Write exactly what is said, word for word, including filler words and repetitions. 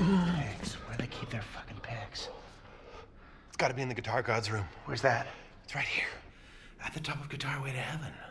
Pigs. Where do they keep their fucking pigs? It's gotta be in the Guitar Gods room. Where's that? It's right here. At the top of Guitar Way to Heaven.